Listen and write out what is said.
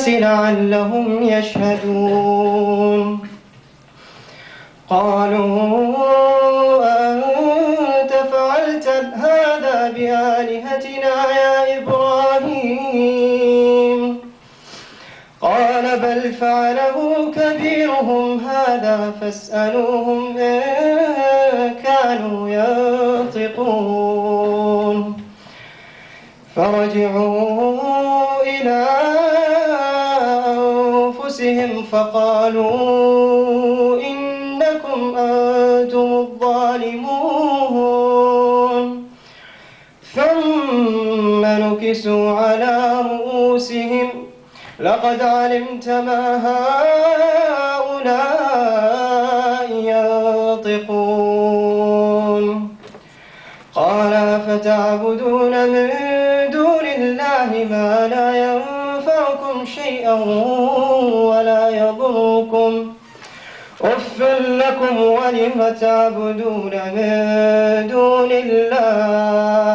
الناس لعلهم يشهدون قالوا أأنت فعلت هذا بآلهتنا يا إبراهيم قال بل فعله كبيرهم هذا فاسألوهم إن كانوا ينطقون فرجعوا إلى أنفسهم فقالوا إنكم أنتم الظالمون ثم نكسوا على رؤوسهم لقد علمت ما هؤلاء ينطقون قال فتعبدون من دون الله ما لا ينفعكم شيئا ولا يضركم أف لكم ولم تعبدون من دون الله